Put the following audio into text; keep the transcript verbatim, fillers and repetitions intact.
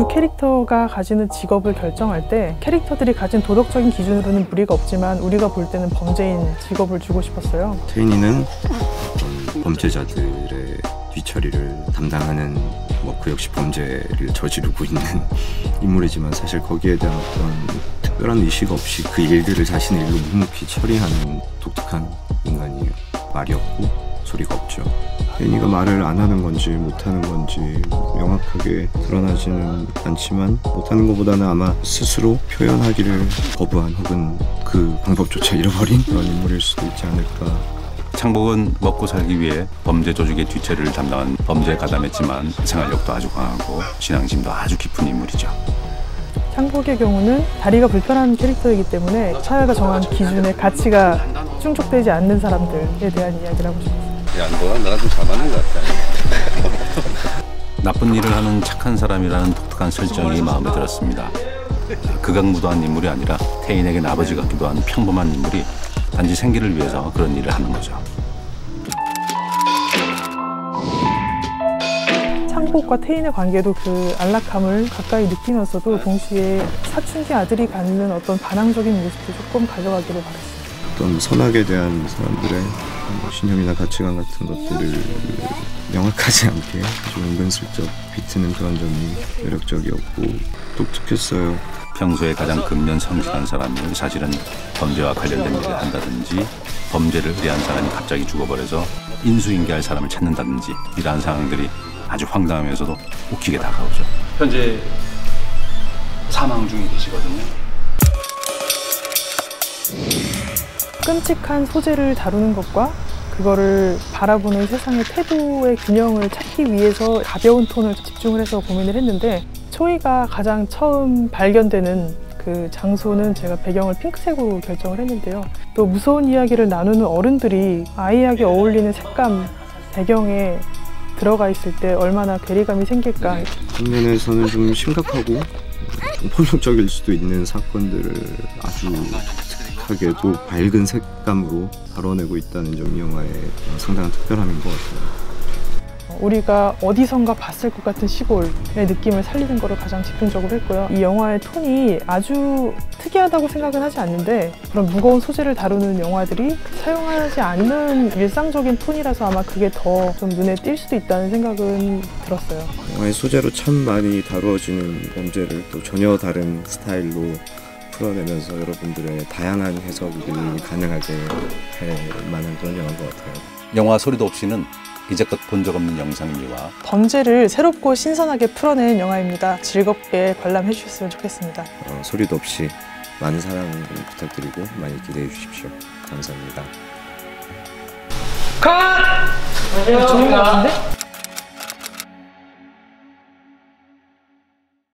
캐릭터가 가지는 직업을 결정할 때 캐릭터들이 가진 도덕적인 기준으로는 무리가 없지만 우리가 볼 때는 범죄인 직업을 주고 싶었어요. 태인이는 범죄자들의 뒤처리를 담당하는 뭐 그 역시 범죄를 저지르고 있는 인물이지만 사실 거기에 대한 어떤 특별한 의식 없이 그 일들을 자신의 일로 묵묵히 처리하는 독특한 인간이에요. 말이 없고 소리가 없죠. 태인이가 말을 안 하는 건지 못하는 건지 명확하게 드러나지는 않지만 못하는 것보다는 아마 스스로 표현하기를 거부한 혹은 그 방법조차 잃어버린 그런 인물일 수도 있지 않을까. 창복은 먹고 살기 위해 범죄 조직의 뒤처리를 담당한 범죄에 가담했지만 생활력도 아주 강하고 신앙심도 아주 깊은 인물이죠. 창복의 경우는 다리가 불편한 캐릭터이기 때문에 사회가 정한 기준에 가치가 충족되지 않는 사람들에 대한 이야기를 하고 싶어요. 야, 너랑 나랑 좀 잘 맞는 것 같아. 나쁜 일을 하는 착한 사람이라는 독특한 설정이 마음에 들었습니다. 극악무도한 인물이 아니라 태인에겐 아버지 같기도 한 평범한 인물이 단지 생계를 위해서 그런 일을 하는 거죠. 창복과 태인의 관계도 그 안락함을 가까이 느끼면서도 동시에 사춘기 아들이 갖는 어떤 반항적인 모습도 조금 가져가기를 바랐어요. 어떤 선악에 대한 사람들의 신념이나 가치관 같은 것들을 명확하지 않게 좀 은근슬쩍 비트는 그런 점이 매력적이었고 독특했어요. 평소에 가장 근면성실한 사람이 사실은 범죄와 관련된 일을 한다든지 범죄를 의뢰한 사람이 갑자기 죽어버려서 인수인계할 사람을 찾는다든지 이러한 상황들이 아주 황당하면서도 웃기게 다가오죠. 현재 사망 중에 계시거든요. 끔찍한 소재를 다루는 것과 그거를 바라보는 세상의 태도의 균형을 찾기 위해서 가벼운 톤을 집중을 해서 고민을 했는데 초이가 가장 처음 발견되는 그 장소는 제가 배경을 핑크색으로 결정을 했는데요. 또 무서운 이야기를 나누는 어른들이 아이에게 어울리는 색감, 배경에 들어가 있을 때 얼마나 괴리감이 생길까. 장면에서는 좀 심각하고 좀 폭력적일 수도 있는 사건들을 아주 독특하게도 밝은 색감으로 다뤄내고 있다는 점이 영화의 상당한 특별함인 것 같아요. 우리가 어디선가 봤을 것 같은 시골의 느낌을 살리는 거를 가장 집중적으로 했고요. 이 영화의 톤이 아주 특이하다고 생각은 하지 않는데 그런 무거운 소재를 다루는 영화들이 사용하지 않는 일상적인 톤이라서 아마 그게 더 좀 눈에 띌 수도 있다는 생각은 들었어요. 영화의 소재로 참 많이 다루어지는 범죄를 또 전혀 다른 스타일로 풀어내면서 여러분들의 다양한 해석이 가능하게 할 만한 그런 영화인 것 같아요. 영화 소리도 없이는 이제껏 본 적 없는 영상미와 범죄를 새롭고 신선하게 풀어내는 영화입니다. 즐겁게 관람해 주셨으면 좋겠습니다. 어, 소리도 없이 많은 사랑 부탁드리고 많이 기대해 주십시오. 감사합니다. 컷! 좋은 것 같은데?